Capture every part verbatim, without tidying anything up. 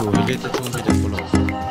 그 외계자 총소리 잘 몰라.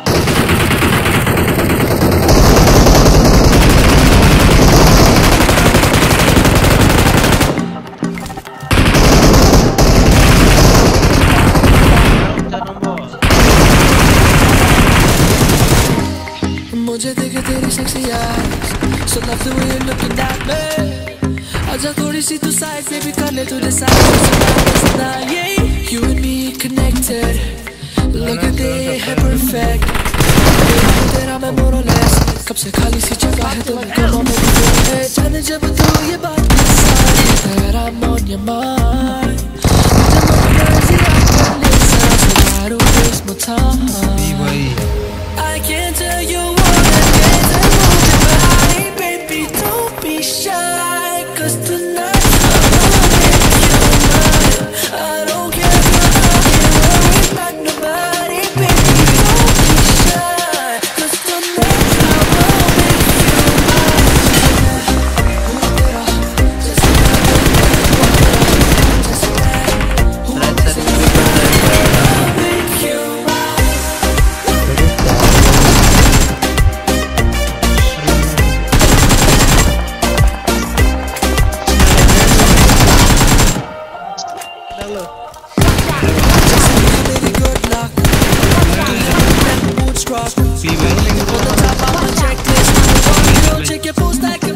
मुझे देखे तेरी sexy eyes, so love the way you're looking at me. आजा थोड़ी सी तू साइड से भी कर ले तू decide what's not, yeah. You and me connected, look at they है perfect. तेरा मैं more or less, कब से खाली सी जगह है तो मैं कम में भी है. जाने जब तू ये बात सारी that I'm on your mind. जब मैं नज़र आकर ले सांस, so I don't waste my time. I can't tell you what I did to move your body, baby, don't be shy, 'cause tonight I'm gonna make you mine. I don't care if you're not worried about nobody, baby, don't be shy, 'cause tonight I will make you mine. hua Tera, just like just like hua Tera, I'll make you mine. Baby, good luck. Do you remember mood struck? On the top of my checklist, don't check your post like